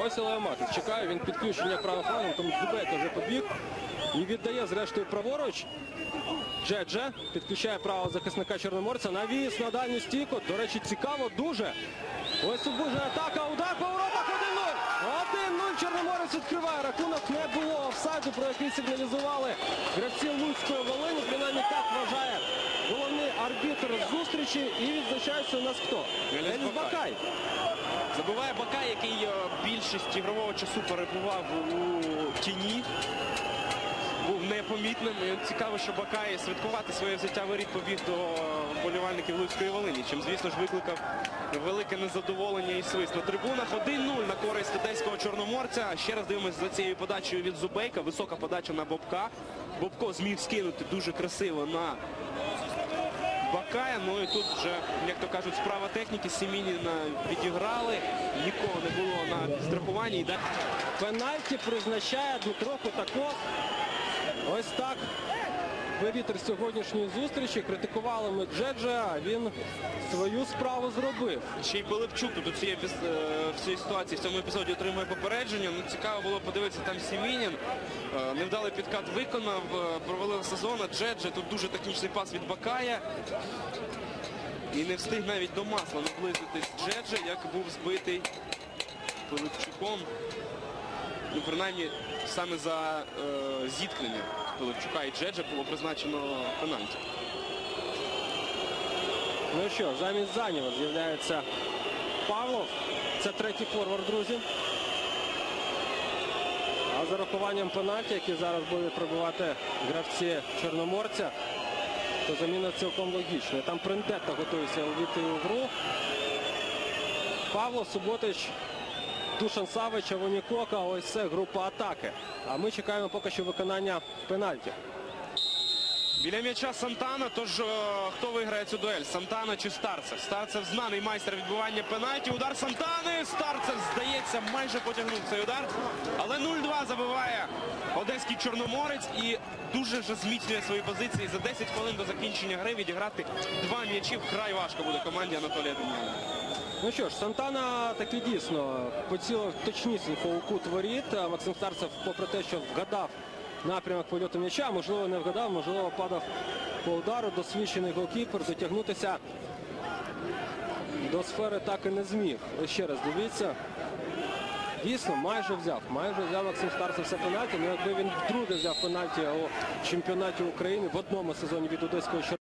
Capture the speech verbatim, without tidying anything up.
Ось Леоматис чекає, він підключення правим флангом, тому Зубейко вже побіг і віддає зрештою праворуч. Джедже підключає правого захисника Чорноморця. Навіс на дальню стійку. До речі, цікаво дуже. Ось тут буде атака, удар по воротах, один нуль. один нуль Чорноморець відкриває. Рахунок, не було офсайду, про який сигналізували гравці Луцької Волині. Принаймні так вважає головний арбітр зустрічі. І відзначається у нас хто? Еліс Бакай. Забиває Бакай, який більшість ігрового часу перебував у тіні. Був непомітним. І цікаво, що Бакай святкувати своє взяття воріт побіг до вболівальників Луцької Волині, чим, звісно ж, викликав велике незадоволення і свист на трибунах. один нуль на користь одеського Чорноморця. Ще раз дивимося за цією подачею від Зубейка. Висока подача на Бобка. Бобко зміг скинути дуже красиво на Бакая. Ну і тут вже, як то кажуть, справа техніки. Сімініна відіграли. Нікого не було на підстрахуванні. Пенальті призначає Дмитро Кутаков. Ось так арбітр сьогоднішньої зустрічі. Критикували ми Джедже, а він свою справу зробив. Ще й Пилипчук тут у цій, в цій ситуації, в цьому епізоді отримує попередження. Ну, цікаво було подивитися, там Сімінін. Невдалий підкат виконав, провалив сезон. Джедже, тут дуже технічний пас від Бакая. І не встиг навіть до масла наблизитись Джедже, як був збитий Пилипчуком. Ну, принаймні, саме за е, зіткнення Пилипчука і Джедже було призначено пенальті. Ну що, замість Заніва з'являється Павлов. Це третій форвард, друзі. А за рахуванням пенальті, які зараз будуть пробивати гравці Чорноморця, то заміна цілком логічна. Там Прендетта готується увійти у гру. Павло, Суботич, Душан Савич, Авонікока. Ось це група атаки. А ми чекаємо поки що виконання пенальті. Біля м'яча Сантана, тож о, хто виграє цю дуель? Сантана чи Старцев? Старцев знаний майстер відбивання пенальті. Удар Сантани. Старцев, здається, майже потягнув цей удар. Але нуль два забиває одеський Чорноморець і дуже ж зміцнює свої позиції. За десять хвилин до закінчення гри відіграти два м'ячі вкрай важко буде команді Анатолія Дем'яна. Ну що ж, Сантана таки дійсно поцілив точнісінько у кут воріт. Максим Старцев, попри те, що вгадав напрямок польоту м'яча, можливо, не вгадав, можливо, падав по удару. Досвідчений голкіпер, дотягнутися до сфери так і не зміг. Ось ще раз дивіться. Дійсно, майже взяв. Майже взяв Максим Старцев все пенальті. Ну, якби він вдруге взяв пенальті у чемпіонаті України в одному сезоні від одеського Чорноморця.